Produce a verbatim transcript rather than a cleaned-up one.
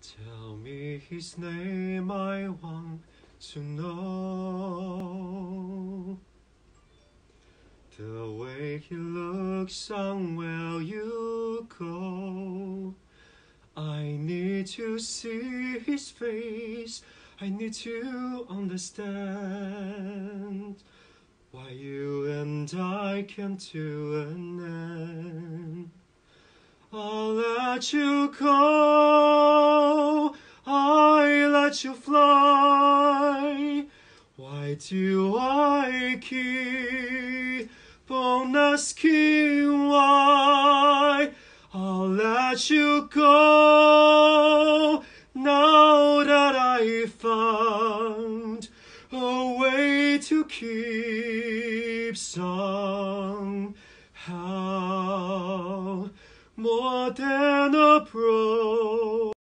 Tell me his name, I want to know. The way he looks on where you go. I need to see his face. I need to understand why you and I came to an end. I'll let you go, I let you fly. Why do I keep on asking why? I'll let you go now that I found a way to keep somehow more than a promise.